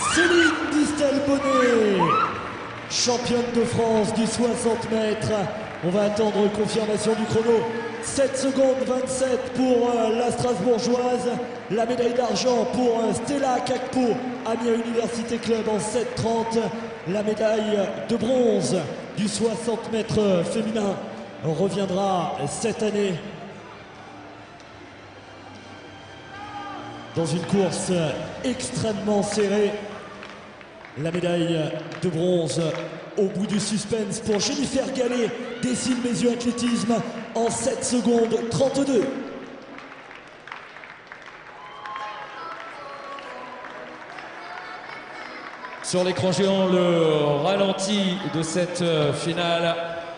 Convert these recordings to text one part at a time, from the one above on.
Céline Distel-Bonnet, championne de France du 60 mètres. On va attendre confirmation du chrono. 7 secondes 27 pour la Strasbourgeoise. La médaille d'argent pour Stella Kakpo, Amiens Université Club en 7,30. La médaille de bronze du 60 mètres féminin reviendra cette année dans une course extrêmement serrée. La médaille de bronze au bout du suspense pour Jennifer Gallet, Décile Mézieux Athlétisme en 7 secondes 32. Sur l'écran géant, le ralenti de cette finale.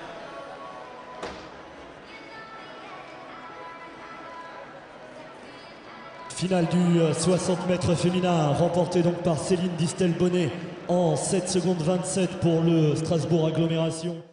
Finale du 60 mètres féminin, remportée donc par Céline Distel-Bonnet en 7 secondes 27 pour le Strasbourg Agglomération.